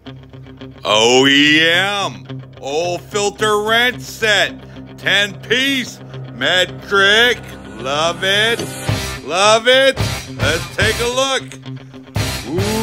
OEM, old filter wrench set, 10-piece, metric. Love it, love it. Let's take a look. Ooh.